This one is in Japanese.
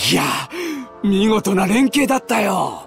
いや、見事な連携だったよ。